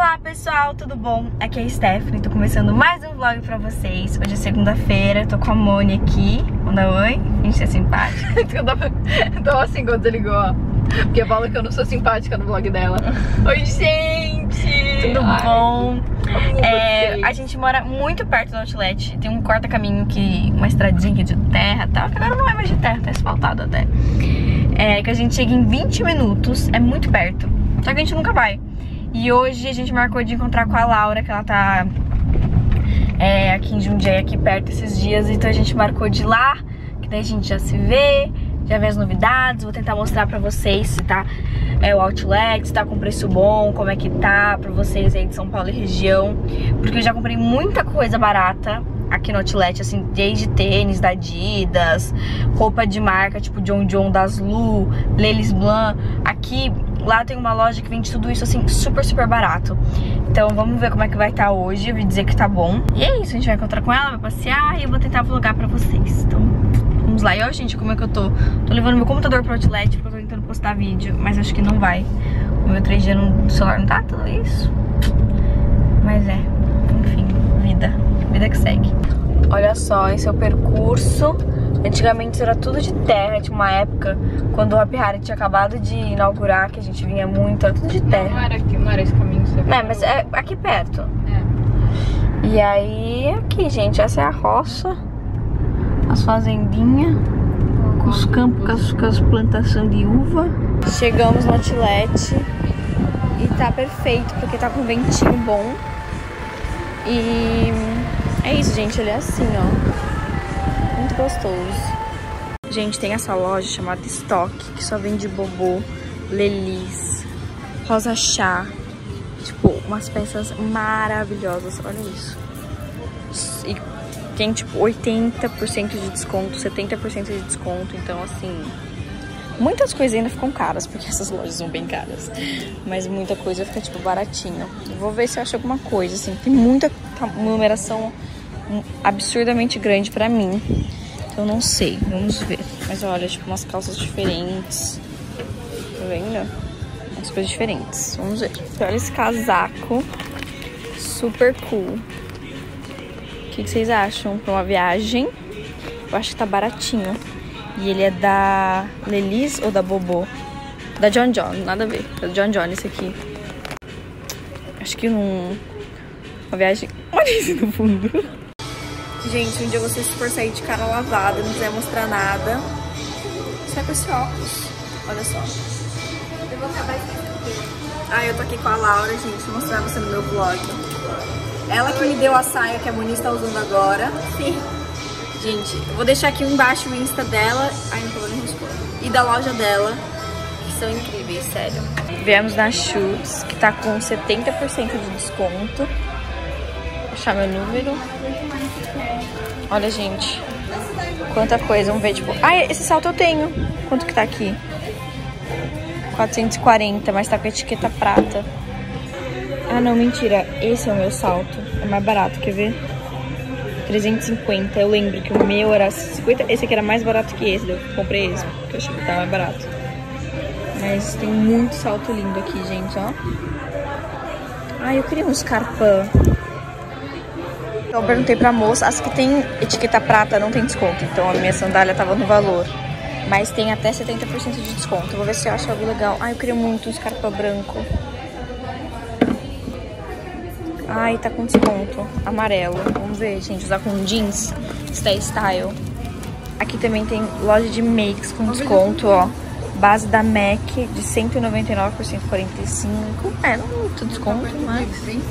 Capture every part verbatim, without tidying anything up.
Olá pessoal, tudo bom? Aqui é a Stephanie, tô começando mais um vlog pra vocês. Hoje é segunda-feira, tô com a Moni aqui. Manda oi, finge ser simpática. Eu tava, eu tava assim quando você ligou, ó. Porque eu falo que eu não sou simpática no vlog dela. Oi, gente! Tudo Ai, bom? É, a gente mora muito perto do Outlet. Tem um corta-caminho que, uma estradinha de terra e tal. Que agora não é mais de terra, tá asfaltado até. É, que a gente chega em vinte minutos, é muito perto. Só que a gente nunca vai. E hoje a gente marcou de encontrar com a Laura, que ela tá é, aqui em Jundiaí, aqui perto esses dias. Então a gente marcou de ir lá, que daí a gente já se vê, já vê as novidades. Vou tentar mostrar pra vocês se tá é, o Outlet, se tá com preço bom, como é que tá pra vocês aí de São Paulo e região. Porque eu já comprei muita coisa barata aqui no Outlet, assim, desde tênis da Adidas, roupa de marca tipo John John, das Lu, Lelis Blanc. Aqui, lá tem uma loja que vende tudo isso assim, super, super barato. Então vamos ver como é que vai estar hoje. Eu vi dizer que tá bom. E é isso, a gente vai encontrar com ela, vai passear e eu vou tentar vlogar pra vocês. Então vamos lá. E ó, gente, como é que eu tô? Tô levando meu computador pro Outlet porque eu tô tentando postar vídeo, mas acho que não vai. O meu três G no celular não tá tudo isso. Mas é, enfim, vida. Vida que segue. Olha só, esse é o percurso. Antigamente isso era tudo de terra. Tinha uma época, quando o Hopi Hari tinha acabado de inaugurar, que a gente vinha muito, era tudo de terra. Não era, aqui, não era esse caminho que você Não, mas é aqui perto. É. E aí, aqui, gente, essa é a roça. As fazendinhas. Com os campos, com as, com as plantações de uva. Chegamos no Outlet. E tá perfeito, porque tá com um ventinho bom. E é isso, gente, ele é assim, ó, muito gostoso. Gente, tem essa loja chamada Stock, que só vende bobô, Lelis, Rosa Chá. Tipo, umas peças maravilhosas, olha isso. E tem tipo oitenta por cento de desconto, setenta por cento de desconto, então assim, muitas coisas ainda ficam caras, porque essas lojas são bem caras. Mas muita coisa fica, tipo, baratinho. Eu vou ver se eu acho alguma coisa, assim. Tem muita numeração absurdamente grande pra mim. Então, não sei. Vamos ver. Mas, olha, tipo, umas calças diferentes. Tá vendo? Umas coisas diferentes. Vamos ver. Olha esse casaco. Super cool. O que, que vocês acham pra uma viagem? Eu acho que tá baratinho. E ele é da Lelis ou da Bobô? Da John John, nada a ver. Da John John esse aqui. Acho que num... uma viagem... Olha isso no fundo. Gente, um dia você se for sair de cara lavada, não quiser mostrar nada, sai com esse óculos. Olha só. Eu vou acabar esquecendo. Ah, eu tô aqui com a Laura, gente. Vou mostrar você no meu vlog. Ela que me deu a saia que a Moni está usando agora. Sim. Gente, eu vou deixar aqui embaixo o Insta dela. Ai, não tô nem respondendo. E da loja dela, que são incríveis, sério. Viemos na Schutz, que tá com setenta por cento de desconto. Vou achar meu número. Olha, gente, quanta coisa. Vamos ver, tipo... Ah, esse salto eu tenho. Quanto que tá aqui? quatrocentos e quarenta, mas tá com a etiqueta prata. Ah, não, mentira. Esse é o meu salto. É mais barato, quer ver? trezentos e cinquenta, eu lembro que o meu era cinquenta, esse aqui era mais barato que esse, eu comprei esse, porque eu achei que tava mais barato. Mas tem muito salto lindo aqui, gente, ó. Ai, eu queria um Scarpa. Então eu perguntei pra moça, as que tem etiqueta prata não tem desconto, então a minha sandália tava no valor. Mas tem até setenta por cento de desconto, eu vou ver se eu acho algo legal. Ai, eu queria muito um Scarpa branco. Ai, tá com desconto. Amarelo. Vamos ver, gente. Usar com jeans. Stay style. Aqui também tem loja de makes com desconto, ó. Base da M A C de cento e noventa e nove por cento, quarenta e cinco. É, não é muito desconto, mas...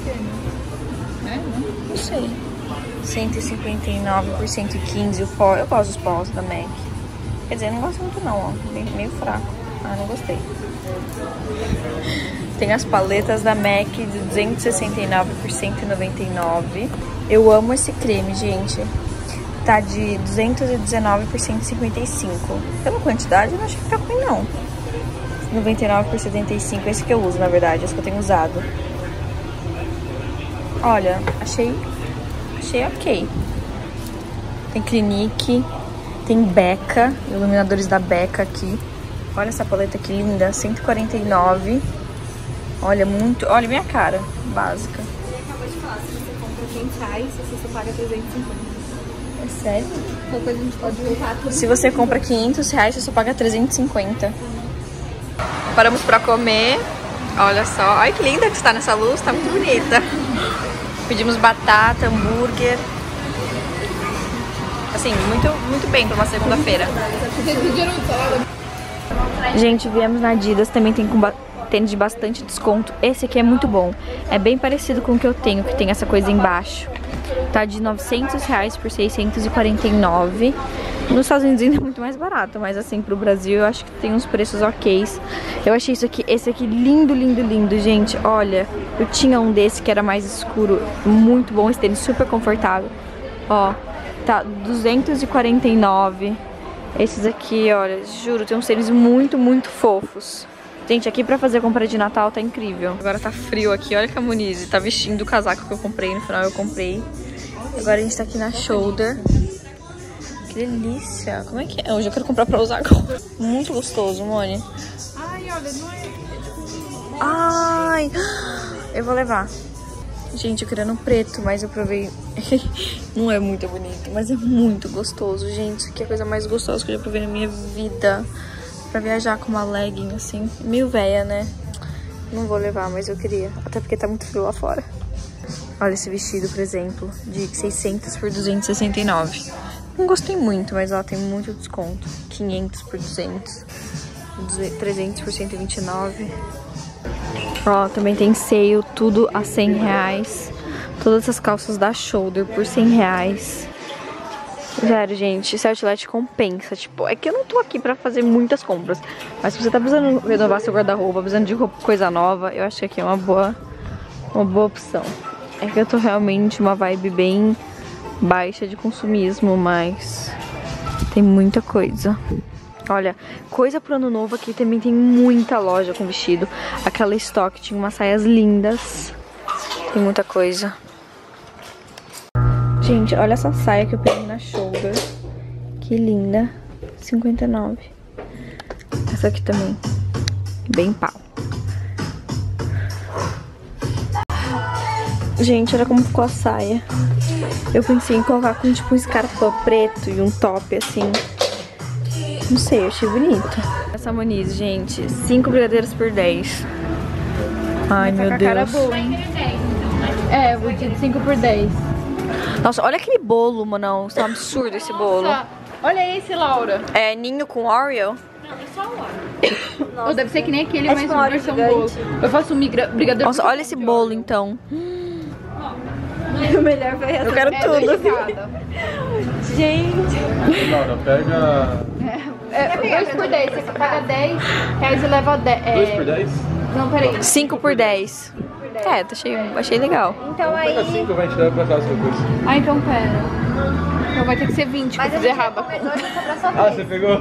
Não sei. cento e cinquenta e nove por cento e quinze. O pó. Eu gosto dos pós da M A C. Quer dizer, não gosto muito não, ó. Meio fraco. Ah, não gostei. Tem as paletas da M A C de duzentos e sessenta e nove por cento e noventa e nove. Eu amo esse creme, gente. Tá de duzentos e dezenove por cento e cinquenta e cinco. Pela quantidade, eu não acho que tá ruim, não. noventa e nove por setenta e cinco. Esse que eu uso, na verdade. Esse que eu tenho usado. Olha, achei... Achei ok. Tem Clinique. Tem Becca. Iluminadores da Becca aqui. Olha essa paleta que linda. cento e quarenta e nove. Olha, muito... Olha minha cara, básica. Você acabou de falar, se você compra quinhentos reais, você só paga trezentos e cinquenta. É sério? Qualquer coisa a gente pode voltar tudo. Se você compra quinhentos reais, você só paga trezentos e cinquenta. Paramos pra comer. Olha só. Olha que linda que está nessa luz. Tá muito bonita. Pedimos batata, hambúrguer. Assim, muito, muito bem pra uma segunda-feira. Gente, viemos na Adidas. Também tem com tênis de bastante desconto. Esse aqui é muito bom. É bem parecido com o que eu tenho, que tem essa coisa embaixo. Tá de novecentos reais por seiscentos e quarenta e nove. Nos Estados Unidos ainda é muito mais barato, mas assim, pro Brasil eu acho que tem uns preços ok. Eu achei isso aqui, esse aqui lindo, lindo, lindo, gente. Olha, eu tinha um desse que era mais escuro, muito bom, esse tênis super confortável. Ó, tá duzentos e quarenta e nove. Esses aqui, olha, juro, tem uns tênis muito, muito fofos. Gente, aqui pra fazer compra de Natal tá incrível. Agora tá frio aqui, olha que a Monize tá vestindo o casaco que eu comprei, no final eu comprei. Agora a gente tá aqui na Shoulder. Que delícia. Como é que é? Hoje eu quero comprar pra usar agora. Muito gostoso, Moni. Ai, olha, não é... Ai, eu vou levar. Gente, eu queria no preto, mas eu provei. Não é muito bonito, mas é muito gostoso, gente. Isso aqui é a coisa mais gostosa que eu já provei na minha vida. Pra viajar com uma legging, assim, meio velha, né? Não vou levar, mas eu queria. Até porque tá muito frio lá fora. Olha esse vestido, por exemplo, de seiscentos por duzentos e sessenta e nove. Não gostei muito, mas ó, tem muito desconto. quinhentos por duzentos, trezentos por cento e vinte e nove. Ó, também tem sale, tudo a cem reais. Todas essas calças da Shoulder por cem reais. Sério, gente, esse outlet compensa. Tipo, é que eu não tô aqui pra fazer muitas compras. Mas se você tá precisando renovar seu guarda-roupa, precisando de roupa, coisa nova, eu acho que aqui é uma boa, uma boa opção. É que eu tô realmente uma vibe bem baixa de consumismo, mas tem muita coisa. Olha, coisa pro ano novo aqui também tem muita loja com vestido. Aquela estoque tinha umas saias lindas. Tem muita coisa. Gente, olha essa saia que eu peguei na Shoulder. Que linda. cinquenta e nove. Essa aqui também. Bem pau. Gente, olha como ficou a saia. Eu pensei em colocar com tipo um escarpão preto e um top assim. Não sei, eu achei bonito. Essa Monize, gente. cinco brigadeiros por dez. Ai, meu Deus. Cara boa, hein? É, vou de cinco por dez. Nossa, olha aquele bolo, mano. Isso é um absurdo esse bolo. Nossa, olha esse, Laura. É ninho com Oreo? Não, é só Oreo. Ou deve ser que nem aquele, É mas tipo uma um versão Oreo bolo. Eu faço um migra, brigadeiro. Nossa, olha esse bolo, então. O melhor foi essa. Eu quero É tudo. Gente. Laura, pega... É, dois por dez. Você paga dez reais e leva dez. É... dois por dez? Não, peraí. cinco por dez. É, achei, achei legal. Então aí... Pega cinco, vai te dar pra casa depois. Ah, então pera. Então vai ter que ser vinte, Mas que a eu fiz gente errado. vai comer dois e sobrar só Ah, três. você pegou?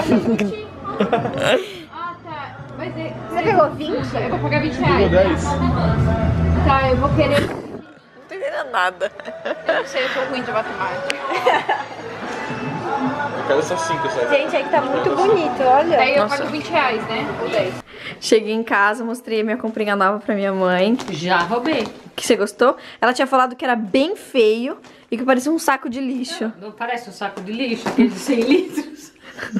Ah, tá. Mas é... Você pegou vinte? Eu vou pagar vinte Pegou reais. dez? Tá, eu vou querer... Não tô entendendo nada. Eu não sei, eu sou ruim de matemática. Eu quero só cinco, sabe? Gente, aí que tá muito bonito, olha. Daí eu Nossa. pago vinte reais, né? Ou dez. Cheguei em casa, mostrei a minha comprinha nova pra minha mãe. Já roubei. Que você gostou? Ela tinha falado que era bem feio e que parecia um saco de lixo. Não parece um saco de lixo, aquele de cem litros?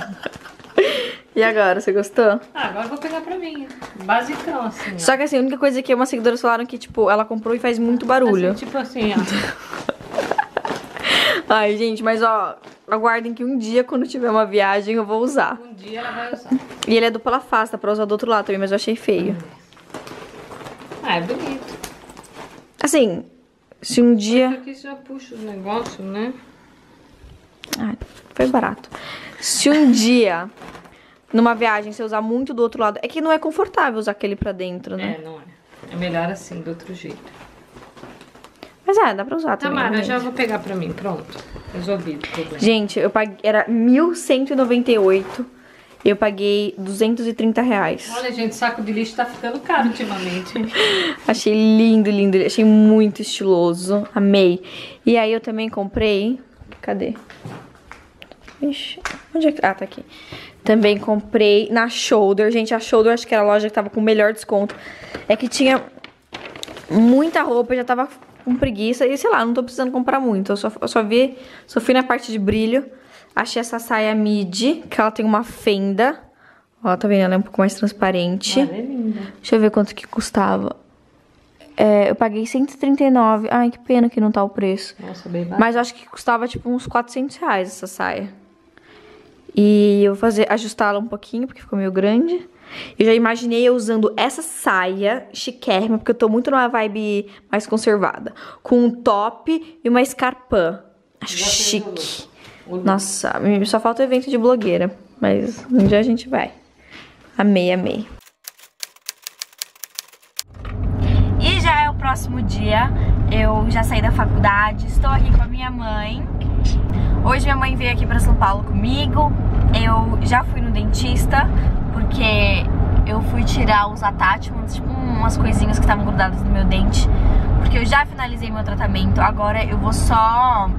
E agora, você gostou? Ah, agora eu vou pegar pra mim. Basicão, assim, ó. Só que assim, a única coisa que umas seguidoras falaram que, tipo, ela comprou e faz muito barulho. Assim, tipo assim, ó. Ai, gente, mas ó, aguardem que um dia, quando tiver uma viagem, eu vou usar. Um dia ela vai usar. E ele é dupla afasta pra usar do outro lado também, mas eu achei feio. Ah, é bonito. Assim, se um dia... Aqui já puxa os negócios, né? Ah, foi barato. Se um dia, numa viagem, você usar muito do outro lado... É que não é confortável usar aquele pra dentro, né? É, não é. É melhor assim, do outro jeito. Mas é, dá pra usar também. Tamara, né, eu já gente? vou pegar pra mim, pronto. Resolvido o problema. Gente, eu paguei... Era mil cento e noventa e oito. Eu paguei duzentos e trinta reais. Olha, gente, saco de lixo tá ficando caro ultimamente. Achei lindo, lindo. Achei muito estiloso. Amei. E aí eu também comprei... Cadê? Ixi, onde é que... Ah, tá aqui. Também comprei na Shoulder. Gente, a Shoulder acho que era a loja que tava com o melhor desconto. É que tinha muita roupa, eu já tava com preguiça. E sei lá, não tô precisando comprar muito. Eu só, eu só vi, só fui na parte de brilho. Achei essa saia midi, que ela tem uma fenda. Ó, tá vendo? Ela é um pouco mais transparente. Ela é linda. Deixa eu ver quanto que custava. É, eu paguei cento e trinta e nove. Ai, que pena que não tá o preço. Nossa, bem barato. Mas eu acho que custava tipo uns quatrocentos reais essa saia. E eu vou fazer, ajustá-la um pouquinho, porque ficou meio grande. Eu já imaginei eu usando essa saia chiquérrima, porque eu tô muito numa vibe mais conservada. Com um top e uma escarpã. Acho chique. Nossa, só falta o evento de blogueira. Mas um dia a gente vai. Amei, amei. E já é o próximo dia. Eu já saí da faculdade. Estou aqui com a minha mãe. Hoje minha mãe veio aqui pra São Paulo comigo. Eu já fui no dentista, porque eu fui tirar os attachments, tipo umas coisinhas que estavam grudadas no meu dente. Porque eu já finalizei meu tratamento. Agora eu vou só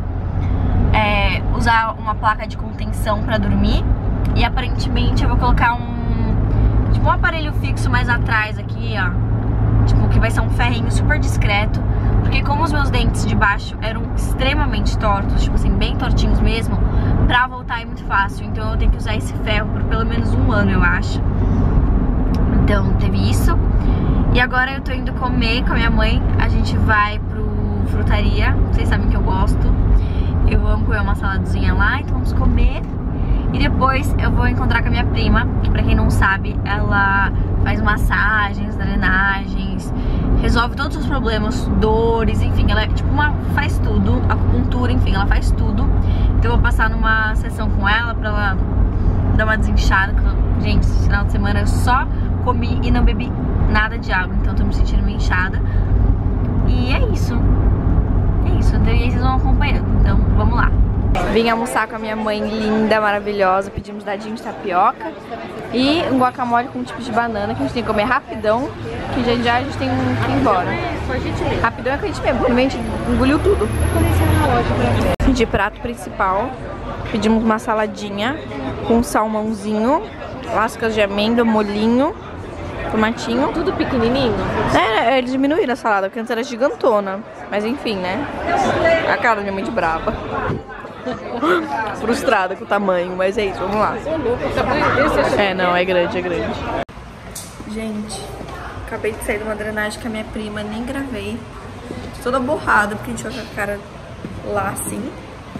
é, usar uma placa de contenção pra dormir. E aparentemente eu vou colocar um tipo um aparelho fixo mais atrás aqui, ó. Tipo, que vai ser um ferrinho super discreto. Porque como os meus dentes de baixo eram extremamente tortos, tipo assim, bem tortinhos mesmo, pra voltar é muito fácil. Então eu tenho que usar esse ferro por pelo menos um ano, eu acho. Então teve isso. E agora eu tô indo comer com a minha mãe. A gente vai pro Frutaria. Vocês sabem que eu gosto. Eu amo comer uma saladezinha lá, então vamos comer. E depois eu vou encontrar com a minha prima, que pra quem não sabe, ela faz massagens, drenagens, resolve todos os problemas, dores, enfim, ela é tipo uma, faz tudo, acupuntura, enfim, ela faz tudo. Então eu vou passar numa sessão com ela pra ela dar uma desinchada. Gente, esse final de semana eu só comi e não bebi nada de água, então eu tô me sentindo meio inchada. E é isso. É isso, então, e aí vocês vão acompanhando, então vamos lá. Vim almoçar com a minha mãe linda, maravilhosa. Pedimos dadinho de tapioca e um guacamole com um tipo de banana que a gente tem que comer rapidão, que já já a gente tem que ir embora. Rapidão é que a gente mesmo, porque a gente engoliu tudo. De prato principal, pedimos uma saladinha com salmãozinho, lascas de amêndoa, molhinho, tomatinho. Tudo pequenininho? É, eles diminuíram a salada, porque antes era gigantona. Mas enfim, né? A cara da minha mãe de braba. Frustrada com o tamanho, mas é isso, vamos lá. É, não, é grande, é grande. Gente, acabei de sair de uma drenagem com a minha prima, nem gravei. Tô toda borrada, porque a gente vai com a cara lá assim.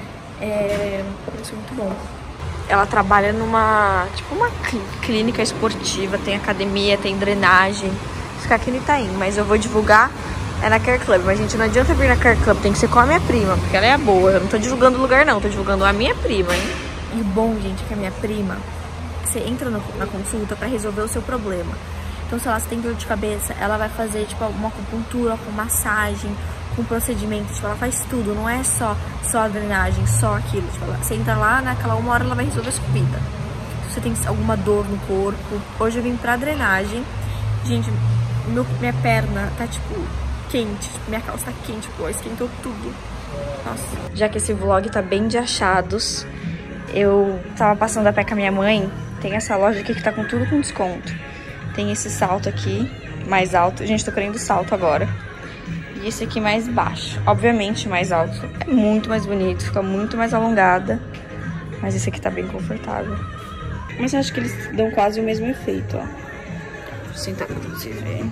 É, isso é muito bom. Ela trabalha numa, tipo uma clínica esportiva, tem academia, tem drenagem. Fica aqui no Itaim, mas eu vou divulgar é na Care Club. Mas, gente, não adianta vir na Care Club, tem que ser com a minha prima, porque ela é a boa. Eu não tô divulgando o lugar, não, tô divulgando a minha prima, hein? E o bom, gente, é que a minha prima, você entra no, na consulta pra resolver o seu problema. Então, sei lá, você tem dor de cabeça, ela vai fazer, tipo, uma acupuntura, com massagem, com procedimento, tipo, ela faz tudo, não é só, só a drenagem, só aquilo. Tipo, ela, você entra lá, naquela uma hora ela vai resolver a sua vida. Se você tem alguma dor no corpo. Hoje eu vim pra drenagem. Gente, meu, minha perna tá, tipo, quente, tipo, minha calça tá quente, pô, esquentou tudo. Nossa. Já que esse vlog tá bem de achados, eu tava passando a pé com a minha mãe. Tem essa loja aqui que tá com tudo com desconto. Tem esse salto aqui, mais alto. Gente, tô querendo salto agora. E esse aqui mais baixo. Obviamente mais alto. É muito mais bonito, fica muito mais alongada. Mas esse aqui tá bem confortável. Mas eu acho que eles dão quase o mesmo efeito, ó. Vou sentar aqui pra vocês verem.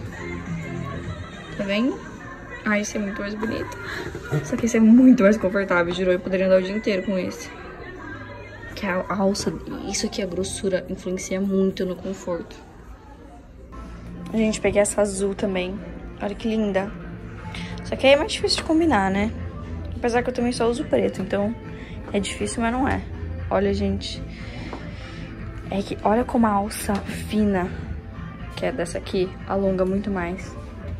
Tá vendo? Ah, esse é muito mais bonito. Só que esse é muito mais confortável, jurou. Eu poderia andar o dia inteiro com esse. Que a alça, isso aqui, a grossura, influencia muito no conforto. Gente, peguei essa azul também. Olha que linda. Só que aí é mais difícil de combinar, né? Apesar que eu também só uso preto, então é difícil, mas não é. Olha, gente. É que olha como a alça fina, que é dessa aqui, alonga muito mais.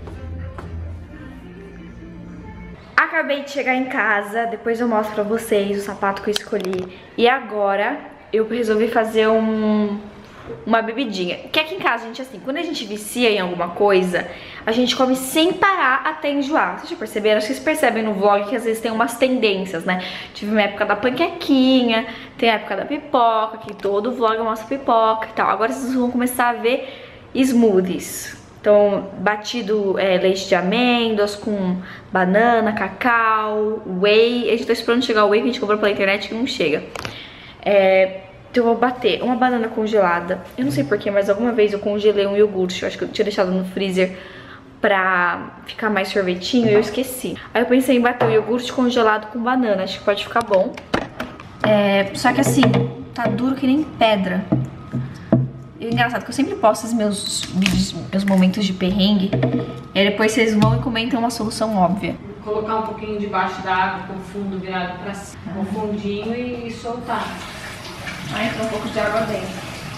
Acabei de chegar em casa, depois eu mostro pra vocês o sapato que eu escolhi. E agora eu resolvi fazer um, uma bebidinha. Que aqui em casa, gente, assim, quando a gente vicia em alguma coisa, a gente come sem parar até enjoar. Vocês já perceberam? Acho que vocês percebem no vlog que às vezes tem umas tendências, né? Tive uma época da panquequinha, tem a época da pipoca, que todo vlog mostra pipoca e tal. Agora vocês vão começar a ver smoothies. Então, batido é, leite de amêndoas com banana, cacau, whey. A gente tá esperando chegar o whey que a gente comprou pela internet que não chega. É... Então eu vou bater uma banana congelada. Eu não sei porquê, mas alguma vez eu congelei um iogurte. Eu acho que eu tinha deixado no freezer pra ficar mais sorvetinho e eu esqueci. Aí eu pensei em bater o iogurte congelado com banana. Acho que pode ficar bom. É, só que assim, tá duro que nem pedra. E é engraçado que eu sempre posto os meus vídeos, meus momentos de perrengue. E aí depois vocês vão e comentam uma solução óbvia. Colocar um pouquinho debaixo da água com o fundo virado pra cima, com o fundinho e, e soltar. Aí entra um pouco de água dentro.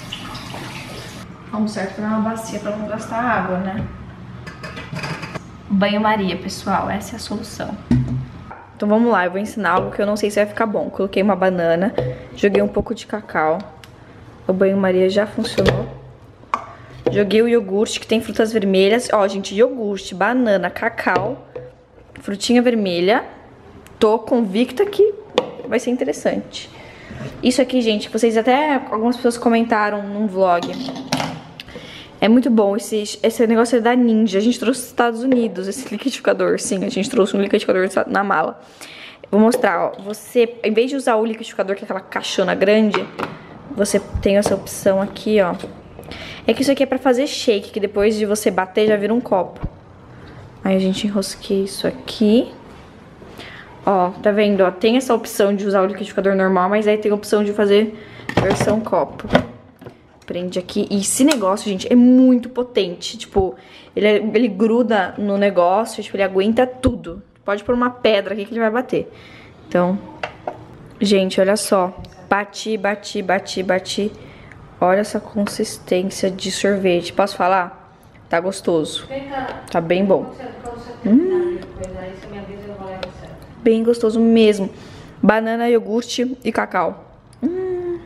Vamos certo pra uma bacia pra não gastar água, né? Banho-maria, pessoal, essa é a solução. Então vamos lá, eu vou ensinar algo que eu não sei se vai ficar bom. Coloquei uma banana, joguei um pouco de cacau. O banho-maria já funcionou. Joguei o iogurte, que tem frutas vermelhas. Ó, gente, iogurte, banana, cacau, frutinha vermelha. Tô convicta que vai ser interessante. Isso aqui, gente, vocês até... Algumas pessoas comentaram num vlog. É muito bom, esse, esse negócio é da Ninja. A gente trouxe dos Estados Unidos, esse liquidificador. Sim, a gente trouxe um liquidificador na mala. Vou mostrar, ó. Você, em vez de usar o liquidificador, que é aquela caixona grande, você tem essa opção aqui, ó. É que isso aqui é pra fazer shake, que depois de você bater já vira um copo. Aí a gente enrosqueia isso aqui. Ó, tá vendo? Ó, tem essa opção de usar o liquidificador normal, mas aí tem a opção de fazer versão copo. Prende aqui. E esse negócio, gente, é muito potente. Tipo, ele, é, ele gruda no negócio, tipo, ele aguenta tudo. Pode pôr uma pedra aqui que ele vai bater. Então, gente, olha só. Bati, bati, bati, bati. Olha essa consistência de sorvete. Posso falar? Tá gostoso. Tá bem bom. Hum. Bem gostoso mesmo. Banana, iogurte e cacau. Hum.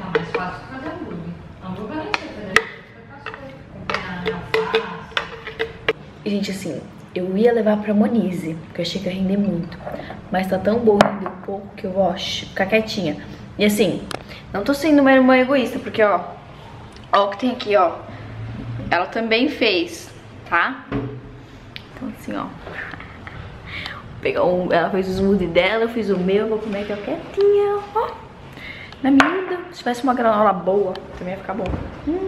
Gente, assim, eu ia levar pra Monize, porque eu achei que ia render muito. Mas tá tão bom render um pouco que eu vou ficar quietinha. E assim, não tô sendo uma irmã egoísta, porque ó, ó o que tem aqui, ó. Ela também fez, tá? Então assim, ó. Pegar um, ela fez o smoothie dela, eu fiz o meu, vou comer aqui, ó, quietinha, ó. Na miúda. Se tivesse uma granola boa, também ia ficar bom. Hum.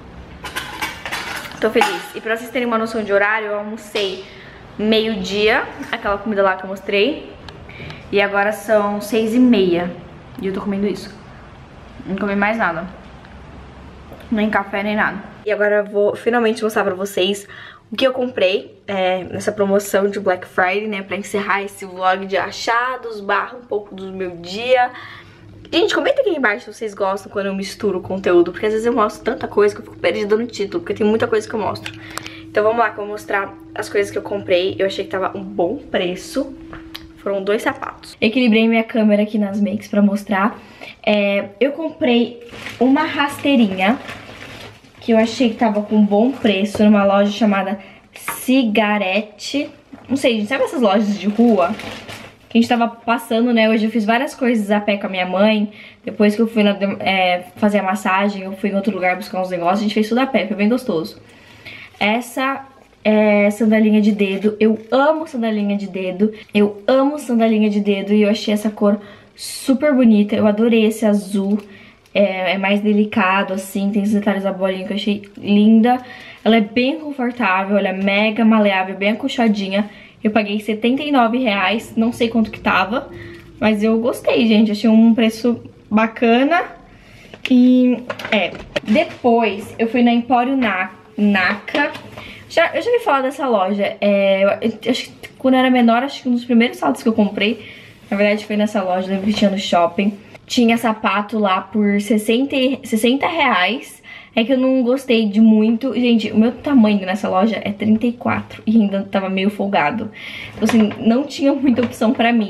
Tô feliz. E pra vocês terem uma noção de horário, eu almocei meio-dia, aquela comida lá que eu mostrei. E agora são seis e meia. E eu tô comendo isso. Não comi mais nada. Nem café, nem nada. E agora eu vou finalmente mostrar pra vocês o que eu comprei é, nessa promoção de Black Friday, né? Pra encerrar esse vlog de achados, barra um pouco do meu dia. Gente, comenta aqui embaixo se vocês gostam quando eu misturo o conteúdo. Porque às vezes eu mostro tanta coisa que eu fico perdida no título. Porque tem muita coisa que eu mostro. Então vamos lá que eu vou mostrar as coisas que eu comprei. Eu achei que tava um bom preço. Foram dois sapatos. Equilibrei minha câmera aqui nas makes pra mostrar. É, eu comprei uma rasteirinha que eu achei que tava com um bom preço numa loja chamada Cigarette. Não sei, gente, sabe essas lojas de rua? Que a gente tava passando, né? Hoje eu fiz várias coisas a pé com a minha mãe. Depois que eu fui na, é, fazer a massagem, eu fui em outro lugar buscar uns negócios. A gente fez tudo a pé, foi bem gostoso. Essa é sandalinha de dedo. Eu amo sandalinha de dedo. Eu amo sandalinha de dedo e eu achei essa cor super bonita. Eu adorei esse azul. É, é mais delicado, assim, tem esses detalhes da bolinha que eu achei linda. Ela é bem confortável, ela é mega maleável, bem acolchadinha. Eu paguei setenta e nove reais, não sei quanto que tava, mas eu gostei, gente. Achei um preço bacana. E, é, depois eu fui na Empório Naka. Já, eu já ouvi falar dessa loja. É, eu, eu, acho que quando eu era menor, acho que um dos primeiros saltos que eu comprei, na verdade, foi nessa loja, lembro que tinha no shopping. Tinha sapato lá por sessenta reais. É que eu não gostei de muito. Gente, o meu tamanho nessa loja é trinta e quatro. E ainda tava meio folgado. Então assim, não tinha muita opção pra mim.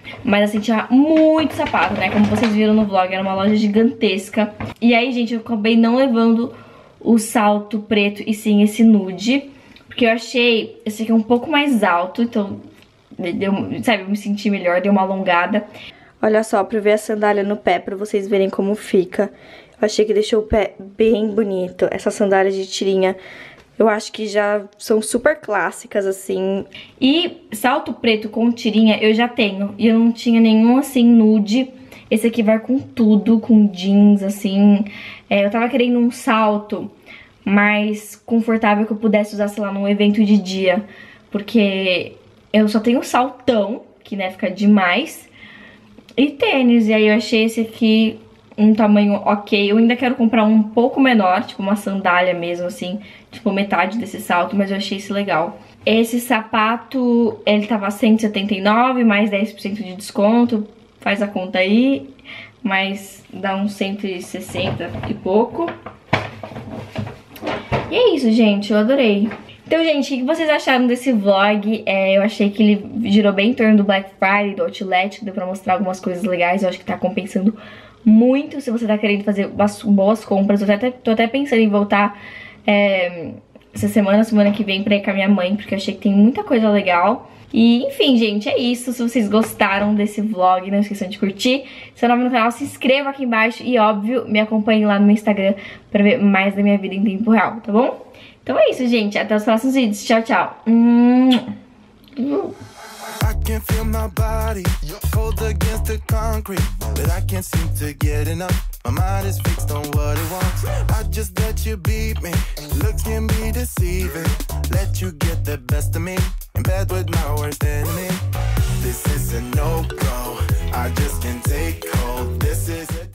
Mas assim, tinha muito sapato, né? Como vocês viram no vlog, era uma loja gigantesca. E aí, gente, eu acabei não levando o salto preto e sim esse nude, porque eu achei esse aqui um pouco mais alto, então, deu, sabe, eu me senti melhor, deu uma alongada. Olha só, pra ver a sandália no pé, pra vocês verem como fica. Eu achei que deixou o pé bem bonito. Essa sandália de tirinha, eu acho que já são super clássicas, assim. E salto preto com tirinha eu já tenho. E eu não tinha nenhum, assim, nude. Esse aqui vai com tudo, com jeans, assim. É, eu tava querendo um salto mais confortável que eu pudesse usar, sei lá, num evento de dia. Porque eu só tenho saltão, que, né, fica demais. E tênis. E aí eu achei esse aqui um tamanho ok. Eu ainda quero comprar um pouco menor, tipo uma sandália mesmo, assim, tipo metade desse salto, mas eu achei esse legal. Esse sapato, ele tava cento e setenta e nove, mais dez por cento de desconto, faz a conta aí, mas dá uns cento e sessenta e pouco. E é isso, gente, eu adorei. Então, gente, o que vocês acharam desse vlog? É, eu achei que ele girou bem em torno do Black Friday, do Outlet, que deu pra mostrar algumas coisas legais. Eu acho que tá compensando muito se você tá querendo fazer boas compras. Eu até, tô até pensando em voltar é, essa semana, semana que vem, pra ir com a minha mãe, porque eu achei que tem muita coisa legal. E, enfim, gente, é isso. Se vocês gostaram desse vlog, não esqueçam de curtir. Se é novo no canal, se inscreva aqui embaixo e, óbvio, me acompanhe lá no meu Instagram pra ver mais da minha vida em tempo real, tá bom? Então é isso, gente. Até os próximos vídeos. Tchau, tchau. I can feel my body cold against the concrete, but I can't seem to get enough. My mind is fixed on what it wants. I just let you beat me, look at me deceiving. Let you get the best of me, in bed with my worst enemy. This is a no-go, I just can't take hold. This is a